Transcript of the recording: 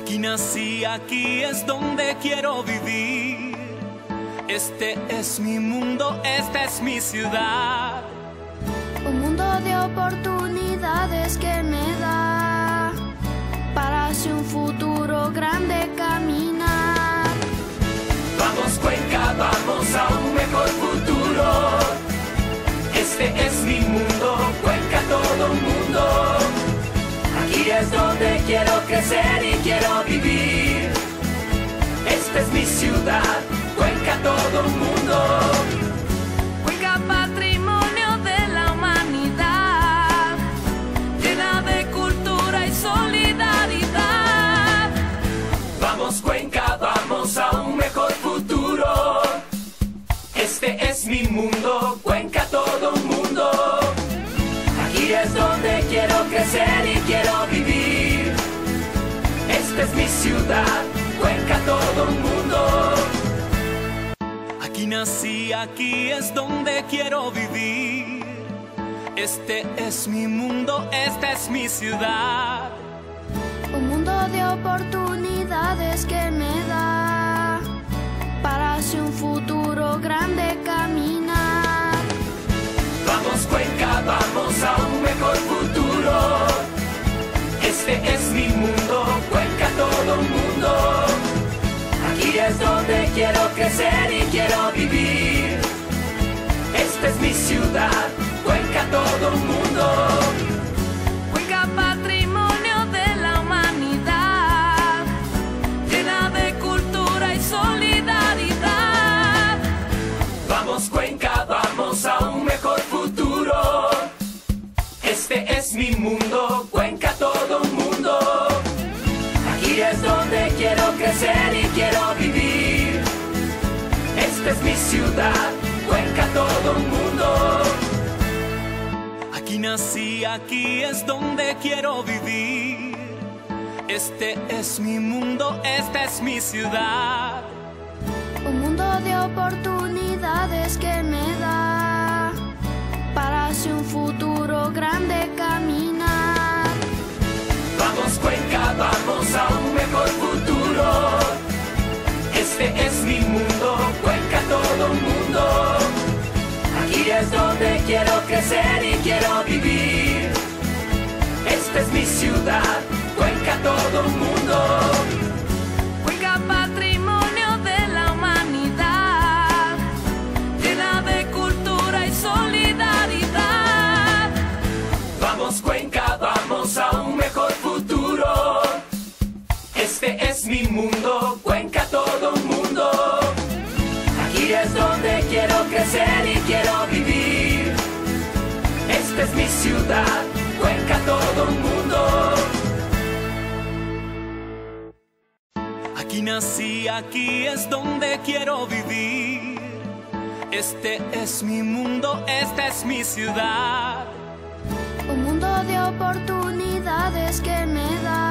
Aquí nací, aquí es donde quiero vivir. Este es mi mundo, esta es mi ciudad. Un mundo de oportunidades que me da para hacia un futuro grande caminar. Vamos Cuenca, vamos a un mejor futuro. Este es mi mundo, Cuenca todo un mundo. Aquí es donde quiero crecer y quiero vivir. Esta es mi ciudad, Cuenca todo un mundo. Cuenca, patrimonio de la humanidad, llena de cultura y solidaridad. Vamos Cuenca, vamos a un mejor futuro. Este es mi mundo, Cuenca todo un mundo. Aquí es donde quiero crecer y quiero vivir. Esta es mi ciudad, Cuenca todo un mundo. Aquí nací, aquí es donde quiero vivir. Este es mi mundo, esta es mi ciudad. Un mundo de oportunidades que me da para hacia un futuro grande caminar. Vamos Cuenca, vamos a un mejor futuro. Este es mi mundo, Cuenca todo un mundo. Aquí es donde quiero crecer y quiero vivir. Esta es mi ciudad, Cuenca todo un mundo. Cuenca, patrimonio de la humanidad, llena de cultura y solidaridad. Vamos Cuenca, vamos a un mejor futuro. Este es mi mundo, Cuenca todo un mundo. Aquí es donde quiero crecer y quiero vivir. Esta es mi ciudad, Cuenca todo un mundo. Aquí nací, aquí es donde quiero vivir. Este es mi mundo, esta es mi ciudad. Un mundo de oportunidades que me da para hacia un futuro grande caminar. Vamos Cuenca, vamos a un mejor futuro. Este es mi mundo, Cuenca todo un mundo. Aquí es donde quiero crecer y quiero vivir. Esta es mi ciudad, Cuenca todo un mundo. Cuenca, patrimonio de la humanidad, llena de cultura y solidaridad. Vamos Cuenca, vamos a un mejor futuro. Este es mi mundo, Cuenca todo un mundo. Aquí es donde quiero crecer y quiero vivir. Esta es mi ciudad, Cuenca todo un mundo. Aquí nací, aquí es donde quiero vivir. Este es mi mundo, esta es mi ciudad. Un mundo de oportunidades que me da